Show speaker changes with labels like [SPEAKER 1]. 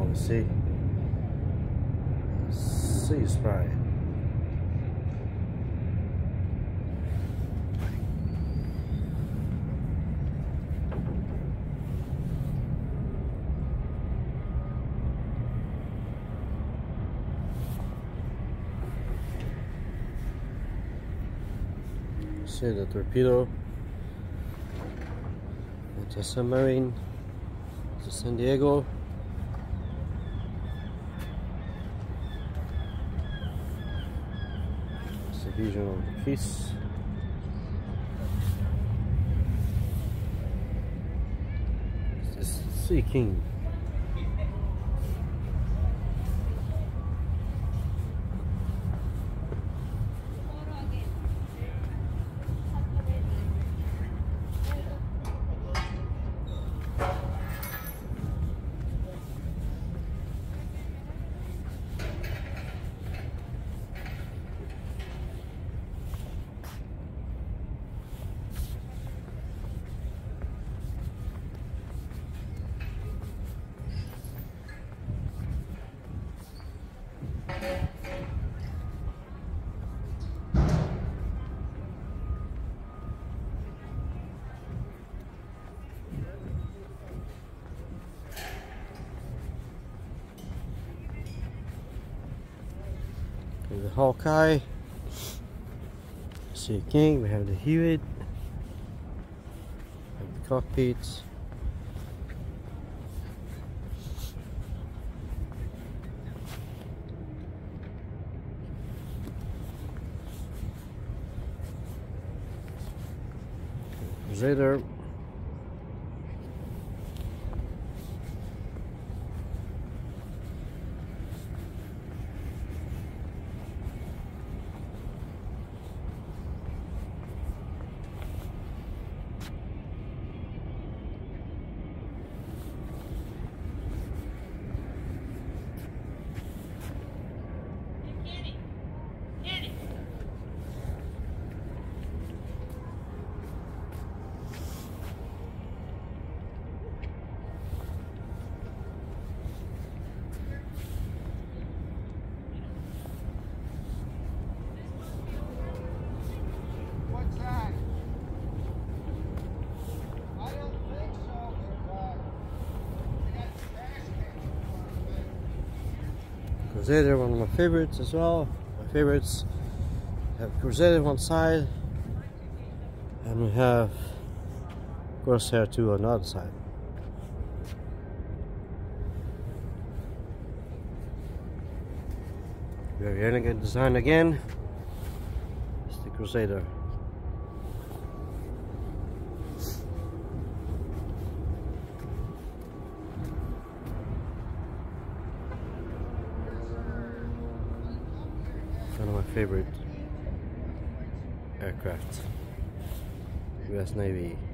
[SPEAKER 1] see. Sea Sprite. See the torpedo. It's a submarine. It's a San Diego. It's the vision of the piece. It's the Sea King. The Hawkeye, Sea King, we have the Hewitt, we have the cockpits, Crusader, Crusader, one of my favorites as well. My favorites have Crusader one side, and we have Corsair 2 on the other side. Very elegant design again. It's the Crusader. One of my favorite aircraft, US Navy.